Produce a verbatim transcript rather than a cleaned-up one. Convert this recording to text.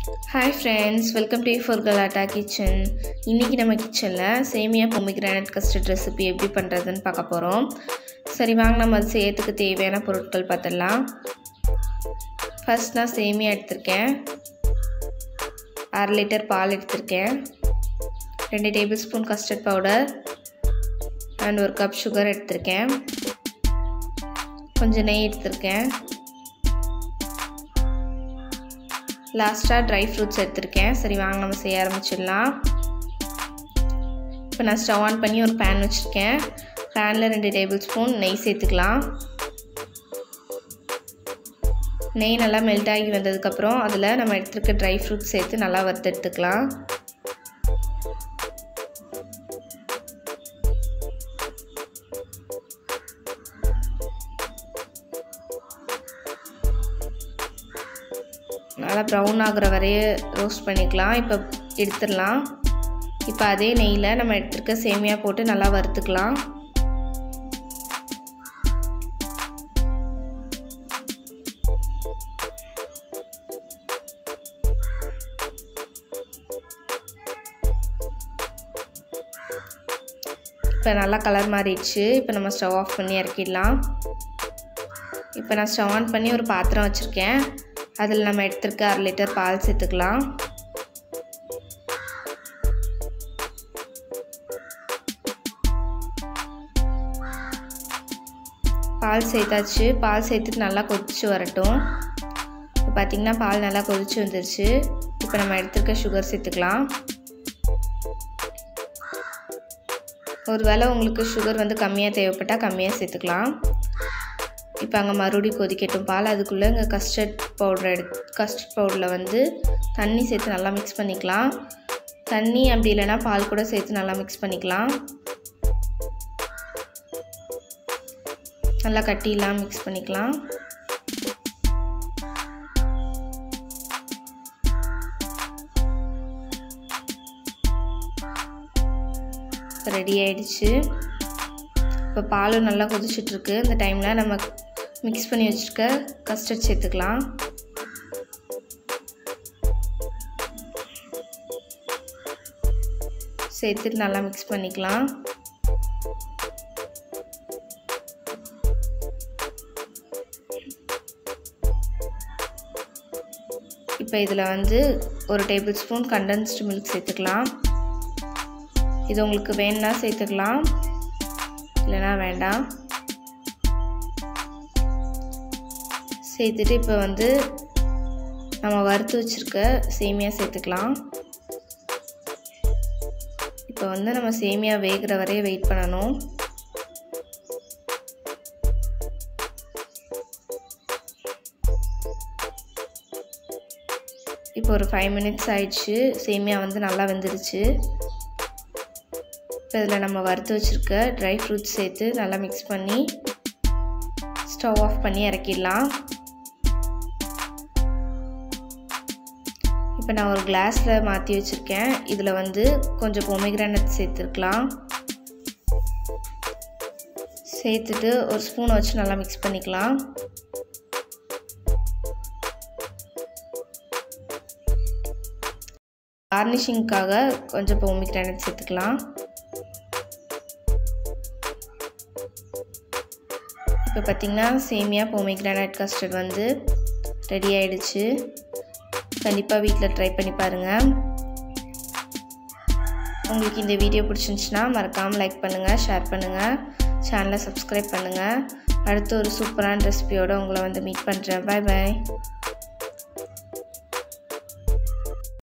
Hi friends, welcome to For Galata Kitchen. இன்னைக்கு நம்ம கிச்சன்ல சேமியா பொமிகிரானட் கஸ்டர்ட் ரெசிபி எப்படி பண்றதுன்னு பார்க்க போறோம். சரி வாங்க நம்ம அது செய்யறதுக்கு தேவையான பொருட்கள் பார்த்தலாம். ஃபர்ஸ்ட் நான் சேமியா எடுத்துர்க்கேன். அரை லிட்டர் பால் எடுத்துர்க்கேன். two tablespoon custard powder and one cup sugar எடுத்துர்க்கேன். கொஞ்சம் நெய் எடுத்துர்க்கேன். லாஸ்டா ட்ரை ஃப்ரூட்ஸ் எடுத்துர்க்கேன். சரி வாங்க நம்ம செய்ய ஆரம்பிச்சிடலாம். இப்போ நான் ஸ்டவ் ஆன் பண்ணி ஒரு pan வச்சிருக்கேன். panல two டேபிள்ஸ்பூன் நெய் சேர்த்துக்கலாம். நெய் நல்லா மெல்ட் ஆகி வந்ததுக்கு அப்புறம் அதுல நம்ம எடுத்துர்க்க ட்ரை ஃப்ரூட்ஸ் சேர்த்து நல்லா வறுத்து எடுத்துக்கலாம். நல்லா ப்ரௌன் ஆகுற வரைய ரோஸ்ட் பண்ணிக்கலாம். இப்போ எடுத்துடலாம். இப்போ அதே நெய்ல நம்ம எடுத்துர்க்க சேமியா போட்டு நல்லா வறுத்துக்கலாம். இப்போ நல்லா கலர் மாறிடுச்சு. இப்போ நம்ம ஸ்டவ் ஆஃப் பண்ணி இறக்கிடலாம். இப்போ நான் ஸ்டவ் ஆன் பண்ணி ஒரு பாத்திரம் வச்சிருக்கேன். அதில் நம்ம எடுத்துர்க்க அரை லிட்டர் பால் சேர்த்துக்கலாம். பால் சேர்த்தாச்சு. பால் சேர்த்துட்டு நல்லா கொதிச்சு வரட்டும். இப்போ பார்த்தீங்கன்னா பால் நல்லா கொதிச்சு வந்துருச்சு. இப்போ நம்ம எடுத்துர்க்க சுகர் சேர்த்துக்கலாம். ஒருவேளை உங்களுக்கு சுகர் வந்து கம்மியாக தேவைப்பட்டால் கம்மியாக சேர்த்துக்கலாம். இப்போ அங்கே மறுபடியும் கொதிக்கட்டும் பால். அதுக்குள்ளே இங்கே கஸ்டர்ட் பவுடர் எடுத்து கஸ்டர்ட் பவுடரில் வந்து தண்ணி சேர்த்து நல்லா மிக்ஸ் பண்ணிக்கலாம். தண்ணி அப்படி இல்லைனா பால் கூட சேர்த்து நல்லா மிக்ஸ் பண்ணிக்கலாம். நல்லா கட்டிலாம் மிக்ஸ் பண்ணிக்கலாம். ரெடி ஆயிடுச்சு. இப்போ பாலும் நல்லா கொதிச்சிட்ருக்கு. இந்த டைமில் நம்ம மிக்ஸ் பண்ணி வச்சுருக்க கஸ்டர்ட் சேர்த்துக்கலாம். சேர்த்துட்டு நல்லா மிக்ஸ் பண்ணிக்கலாம். இப்போ இதில் வந்து ஒரு டேபிள் ஸ்பூன் கண்டென்ஸ்டு மில்க் சேர்த்துக்கலாம். இது உங்களுக்கு வேணும்னா சேர்த்துக்கலாம், இல்லைனா வேண்டாம். சேர்த்துட்டு இப்போ வந்து நம்ம வறுத்து வச்சுருக்க சேமியா சேர்த்துக்கலாம். இப்போ வந்து நம்ம சேமியா வேகிற வரைய வெயிட் பண்ணணும். இப்போ ஒரு ஃபைவ் மினிட்ஸ் ஆயிடுச்சு. சேமியா வந்து நல்லா வெந்துருச்சு. இப்போ இதில் நம்ம வறுத்து வச்சுருக்க ட்ரை ஃப்ரூட்ஸ் சேர்த்து நல்லா மிக்ஸ் பண்ணி ஸ்டவ் ஆஃப் பண்ணி இறக்கிடலாம். இப்போ நான் ஒரு கிளாஸில் மாற்றி வச்சுருக்கேன். இதில் வந்து கொஞ்சம் பொமிகிரானட் சேர்த்துருக்கலாம். சேர்த்துட்டு ஒரு ஸ்பூனை வச்சு நல்லா மிக்ஸ் பண்ணிக்கலாம். கார்னிஷிங்காக கொஞ்சம் பொமிகிரானட் சேர்த்துக்கலாம். இப்போ பார்த்திங்கன்னா சேமியா பொமிகிரானட் கஸ்டர்ட் வந்து ரெடி ஆகிடுச்சு. கண்டிப்பாக வீட்டில் ட்ரை பண்ணி பாருங்கள். உங்களுக்கு இந்த வீடியோ பிடிச்சிருந்துச்சுன்னா மறக்காமல் லைக் பண்ணுங்கள், ஷேர் பண்ணுங்கள், சேனலை சப்ஸ்கிரைப் பண்ணுங்கள். அடுத்து ஒரு சூப்பரான ரெசிபியோடு உங்களை வந்து மீட் பண்ணுறேன். பாய் பாய்.